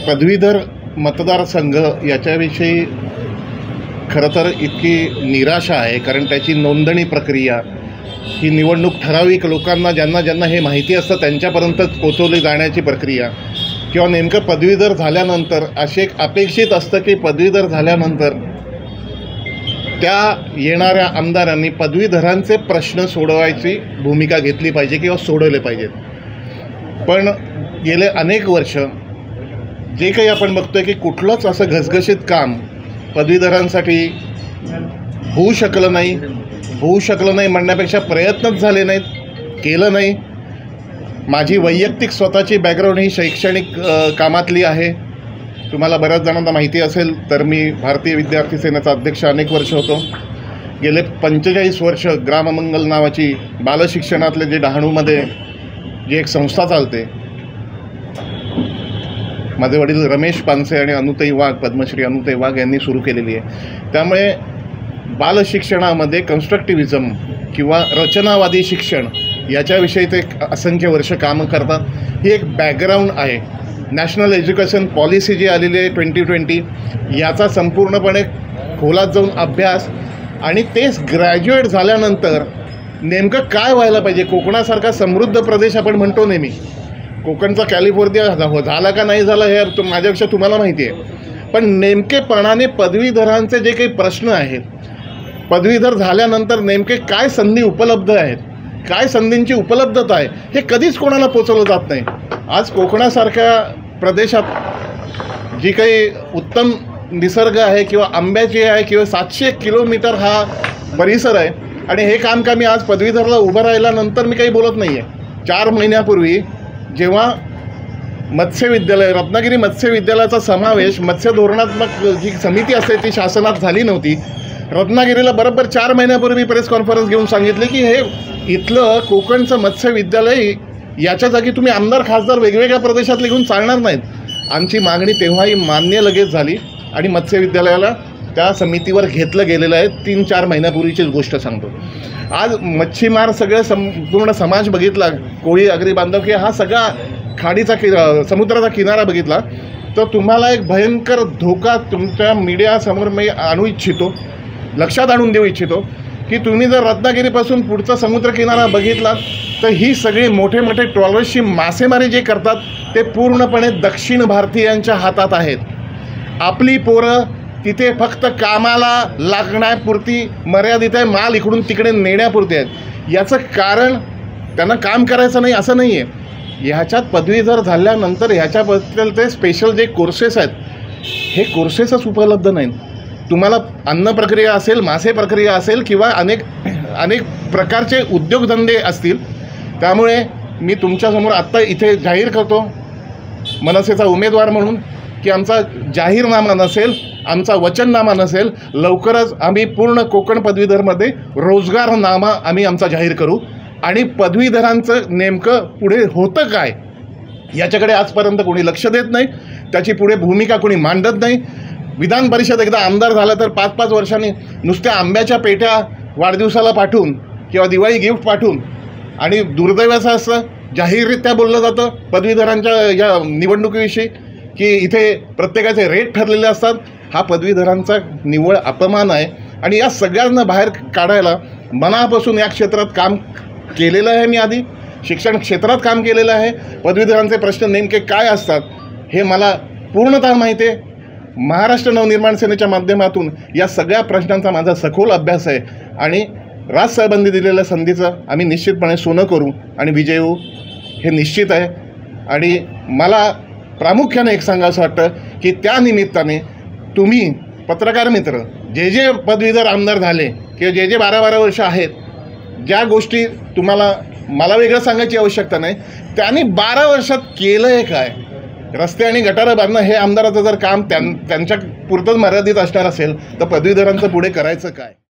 पदवीधर मतदारसंघ याच्याविषयी खरं तर इतकी निराशा आहे, कारण त्याची नोंदणी प्रक्रिया ही निवडणूक ठराविक लोकांना ज्यांना ज्यांना हे माहिती असतं त्यांच्यापर्यंतच पोचवली जाण्याची प्रक्रिया, किंवा नेमकं पदवीधर झाल्यानंतर असे एक अपेक्षित असतं की पदवीधर झाल्यानंतर त्या येणाऱ्या आमदारांनी पदवीधरांचे प्रश्न सोडवायची भूमिका घेतली पाहिजे किंवा सोडवले पाहिजेत. पण गेले अनेक वर्ष जे काही आपण बघतोय की कुठलंच असं घसघशीत काम पदवीधरांसाठी होऊ शकलं नाही म्हणण्यापेक्षा प्रयत्नच झाले नाहीत, केलं नाही. माझी वैयक्तिक स्वतःची बॅकग्राऊंड ही शैक्षणिक कामातली आहे. तुम्हाला बऱ्याच जणांना माहिती असेल तर मी भारतीय विद्यार्थी सेनेचा अध्यक्ष अनेक वर्ष होतो. गेले 45 वर्ष ग्राममंगल नावाची बालशिक्षणातले जे डहाणूमध्ये जी एक संस्था चालते, माझे वडील रमेश पानसे आणि अनुताई वाघ, पद्मश्री अनुताई वाघ यांनी सुरू केलेली आहे. त्यामुळे बालशिक्षणामध्ये कन्स्ट्रक्टिव्हिजम किंवा रचनावादी शिक्षण याच्याविषयी ते असंख्य वर्ष कामं करतात. ही एक बॅकग्राऊंड आहे. नॅशनल एज्युकेशन पॉलिसी जी आलेली आहे 2020 याचा संपूर्णपणे खोलात जाऊन अभ्यास, आणि तेच ग्रॅज्युएट झाल्यानंतर नेमकं काय व्हायला पाहिजे. कोकणासारखा समृद्ध प्रदेश आपण म्हणतो नेहमी, कोकणचा कॅलिफोर्निया झाला का नाही झाला हे माझ्यापेक्षा तुम्हाला माहिती आहे. पण नेमकेपणाने पदवीधरांचे जे काही प्रश्न आहेत, पदवीधर झाल्यानंतर नेमके काय संधी उपलब्ध आहेत, काय संधींची उपलब्धता आहे, हे कधीच कोणाला पोचवलं जात नाही. आज कोकणासारख्या प्रदेशात जी काही उत्तम निसर्ग आहे किंवा आंब्याची आहे किंवा 700 किलोमीटर हा परिसर आहे, आणि हे काम का मी आज पदवीधरला उभं राहिल्यानंतर मी काही बोलत नाही आहे. 4 महिन्यापूर्वी जेव्हा मत्स्य विद्यालय, रत्नागिरी मत्स्य विद्यालयाचा समावेश मत्स्य धोरणात्मक जी समिती असते ती शासनात झाली नव्हती, रत्नागिरीला बरोबर 4 महिन्यापूर्वी प्रेस कॉन्फरन्स घेऊन सांगितले की हे इथलं कोकणचं मत्स्य विद्यालय याच्या जागी तुम्ही आमदार खासदार वेगवेगळ्या प्रदेशात घेऊन चालणार नाहीत. आमची मागणी तेव्हाही मान्य लगेच झाली आणि मत्स्य विद्यालयाला त्या समितीवर घेतलं गेलेलं आहे. 3-4 महिन्यापूर्वीचीच गोष्ट सांगतो. आज मच्छीमार सगळं संपूर्ण समाज बघितला, कोळी आगरी बांधव की हा सगळा खाडीचा समुद्राचा किनारा बघितला, तर तुम्हाला एक भयंकर धोका तुमच्या मीडियासमोर मी आणू इच्छितो, लक्षात आणून देऊ इच्छितो की तुम्ही जर रत्नागिरीपासून पुढचा समुद्रकिनारा बघितला तर ही सगळी मोठे मोठे ट्रॉलर्सची मासेमारी जे करतात ते पूर्णपणे दक्षिण भारतीयांच्या हातात आहेत. आपली पोरं तिथे फक्त कामाला लागण्यापुरती मर्यादित आहे, माल इकडून तिकडे नेण्यापुरते आहेत. याचं कारण त्यांना काम करायचं नाही असं नाही आहे. ह्याच्यात पदवीधर झाल्यानंतर ह्याच्याबद्दल ते स्पेशल जे कोर्सेस आहेत हे कोर्सेसच उपलब्ध नाहीत. तुम्हाला अन्न प्रक्रिया असेल, मासे प्रक्रिया असेल किंवा अनेक प्रकारचे उद्योगधंदे असतील. त्यामुळे मी तुमच्यासमोर आत्ता इथे जाहीर करतो मनसेचा उमेदवार म्हणून की आमचा जाहीरनामा नसेल, आमचा वचननामा नसेल, लवकरच आम्ही पूर्ण कोकण पदवीधरमध्ये रोजगारनामा आम्ही आमचा जाहीर करू. आणि पदवीधरांचं नेमकं पुढे होतं काय याच्याकडे आजपर्यंत कोणी लक्ष देत नाही, त्याची पुढे भूमिका कोणी मांडत नाही. विधान परिषद एकदा आमदार झाला तर 5-5 वर्षांनी नुसत्या आंब्याच्या पेट्या वाढदिवसाला पाठवून किंवा दिवाळी गिफ्ट पाठवून, आणि दुर्दैवाचं असं जाहीररित्या बोललं जातं पदवीधरांच्या या निवडणुकीविषयी की इथे प्रत्येकाचे रेट ठरलेले असतात. हा पदवीधरांचा निव्वळ अपमान आहे. आणि या सगळ्यांना बाहेर काढायला मनापासून या क्षेत्रात काम केलेलं आहे. मी आधी शिक्षण क्षेत्रात काम केलेलं आहे. पदवीधरांचे प्रश्न नेमके काय असतात हे मला पूर्णतः माहिती आहे. महाराष्ट्र नवनिर्माण सेनेच्या माध्यमातून या सगळ्या प्रश्नांचा माझा सखोल अभ्यास आहे, आणि राजसाहेबांनी दिलेल्या संधीचं आम्ही निश्चितपणे सोनं करू आणि विजय होऊ हे निश्चित आहे. आणि मला प्रामुख्याने एक सांगावं वाटतं की त्या निमित्ताने तुम्ही पत्रकार मित्र जे पदवीधर आमदार झाले किंवा जे 12-12 वर्ष आहेत, ज्या गोष्टी तुम्हाला मला वेगळं सांगायची आवश्यकता नाही, त्यांनी 12 वर्षात केलं आहे काय. रस्ते आणि गटारं बांधणं हे आमदाराचं जर काम त्यांच्या पुरतंच मर्यादित असणार असेल तर पदवीधरांचं पुढे करायचं काय.